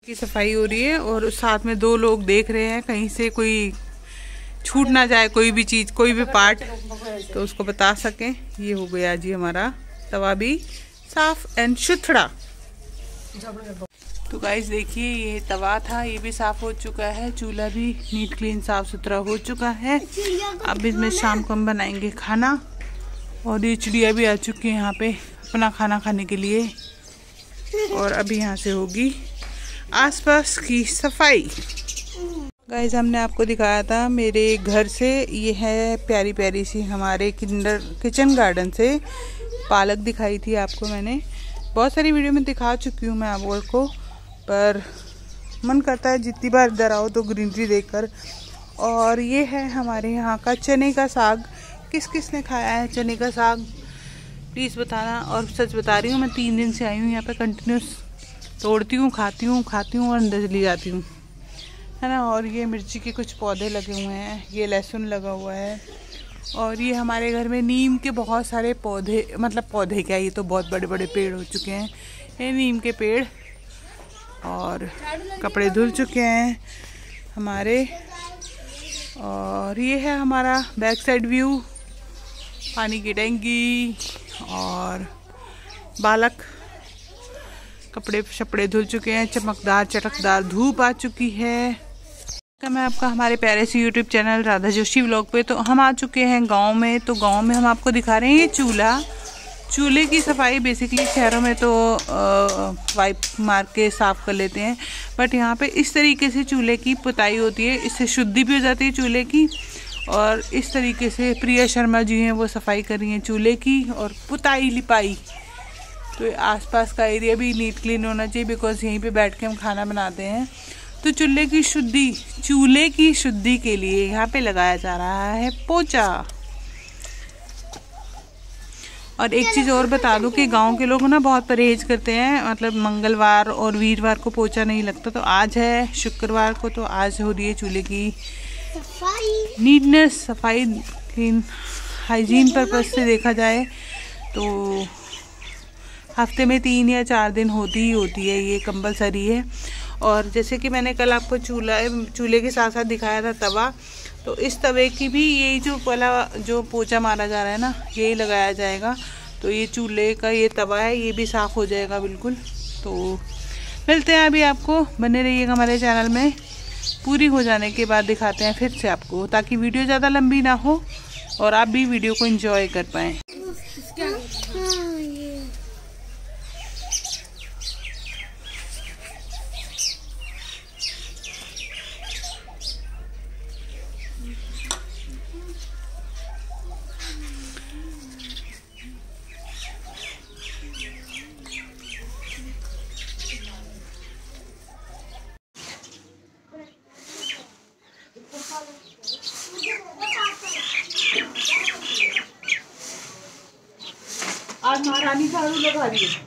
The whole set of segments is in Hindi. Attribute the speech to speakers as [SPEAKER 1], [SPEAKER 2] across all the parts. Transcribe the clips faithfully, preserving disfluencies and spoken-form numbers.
[SPEAKER 1] की सफाई हो रही है और साथ में दो लोग देख रहे हैं कहीं से कोई छूट ना जाए, कोई भी चीज़, कोई भी पार्ट, तो उसको बता सकें। ये हो गया जी हमारा तवा भी साफ एंड सुथरा। तो गाइस देखिए, ये तवा था, ये भी साफ हो चुका है। चूल्हा भी नीट क्लीन साफ सुथरा हो चुका है। अब इसमें शाम को हम बनाएंगे खाना। और ये चिड़िया भी आ चुकी है यहाँ पे अपना खाना खाने के लिए। और अभी यहाँ से होगी आसपास की सफाई। गाइस हमने आपको दिखाया था मेरे घर से, ये है प्यारी प्यारी सी हमारे किंडर किचन गार्डन से पालक दिखाई थी आपको मैंने। बहुत सारी वीडियो में दिखा चुकी हूँ मैं आपको, पर मन करता है जितनी बार इधर आओ तो ग्रीनरी देखकर। और ये है हमारे यहाँ का चने का साग। किस किस ने खाया है चने का साग प्लीज़ बताना। और सच बता रही हूँ, मैं तीन दिन से आई हूँ यहाँ पे, कंटिन्यूस तोड़ती हूँ, खाती हूँ खाती हूँ और अंदर चली जाती हूँ, है ना। और ये मिर्ची के कुछ पौधे लगे हुए हैं, ये लहसुन लगा हुआ है। और ये हमारे घर में नीम के बहुत सारे पौधे, मतलब पौधे क्या, ये तो बहुत बड़े बड़े पेड़ हो चुके हैं ये नीम के पेड़। और कपड़े धुल चुके हैं हमारे। और ये है हमारा बैक साइड व्यू, पानी की टैंकी और बालक। कपड़े शपड़े धुल चुके हैं, चमकदार चटकदार धूप आ चुकी है। मैं आपका हमारे प्यारे से YouTube channel Radha Joshi vlog पे। तो हम आ चुके हैं गांव में। तो गांव में हम आपको दिखा रहे हैं ये चूल्हा। चूल्हे की सफाई बेसिकली शहरों में तो वाइप मार के साफ़ कर लेते हैं, बट यहाँ पे इस तरीके से चूल्हे की पुताई होती है। इससे शुद्धि भी हो जाती है चूल्हे की। और इस तरीके से प्रिया शर्मा जी हैं, वो सफाई कर रही हैं चूल्हे की और पुताई लिपाई। तो आसपास का एरिया भी नीट क्लीन होना चाहिए, बिकॉज यहीं पे बैठ के हम खाना बनाते हैं। तो चूल्हे की शुद्धि चूल्हे की शुद्धि के लिए यहाँ पे लगाया जा रहा है पोछा। और एक चीज़ और बता दूं कि गांव के लोग ना बहुत परहेज करते हैं, मतलब मंगलवार और वीरवार को पोछा नहीं लगता। तो आज है शुक्रवार को, तो आज हो रही है चूल्हे की सफाई, नीटनेस, सफाई, क्लीन, हाइजीन पर्पज से देखा जाए तो हफ्ते में तीन या चार दिन होती ही होती है, ये कंपलसरी है। और जैसे कि मैंने कल आपको चूल्हा चूल्हे के साथ साथ दिखाया था तवा, तो इस तवे की भी यही जो पहला जो पोछा मारा जा रहा है ना, यही लगाया जाएगा। तो ये चूल्हे का ये तवा है, ये भी साफ़ हो जाएगा बिल्कुल। तो मिलते हैं अभी आपको, बने रहिएगा हमारे चैनल में। पूरी हो जाने के बाद दिखाते हैं फिर से आपको, ताकि वीडियो ज़्यादा लंबी ना हो और आप भी वीडियो को एंजॉय कर पाएँ। आज महारानी झाड़ू लगा रही है।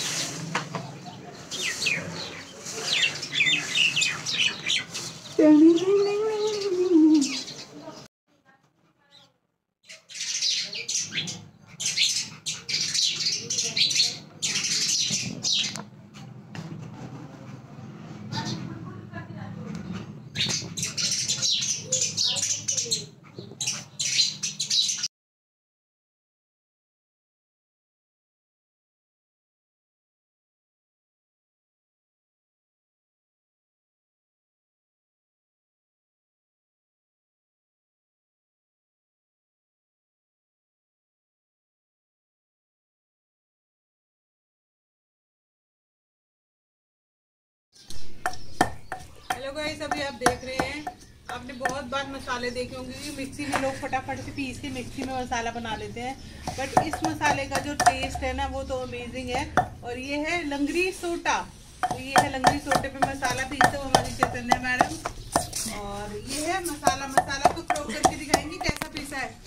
[SPEAKER 1] हेलो गाइस, अभी आप देख रहे हैं, आपने बहुत बार मसाले देखे होंगे कि मिक्सी में लोग फटाफट से पीस के मिक्सी में मसाला बना लेते हैं, बट इस मसाले का जो टेस्ट है ना, वो तो अमेजिंग है। और ये है लंगरी सोटा। तो ये है लंगरी सोटे पे मसाला पीसते हुए हमारी चैतन्या मैडम। और ये है मसाला, मसाला को फ्रो करके दिखाएंगे कैसा पीसा है।